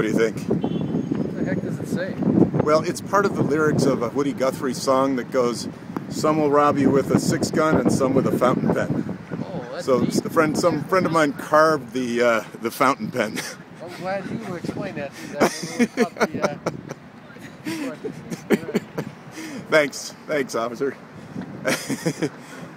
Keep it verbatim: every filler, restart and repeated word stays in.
What do you think? What the heck does it say? Well, it's part of the lyrics of a Woody Guthrie song that goes, "Some will rob you with a six gun and some with a fountain pen." Oh, that's So, neat. a friend, some friend of mine carved the uh, the fountain pen. I'm glad you explained that to me. That really caught the, uh... Thanks, thanks, officer.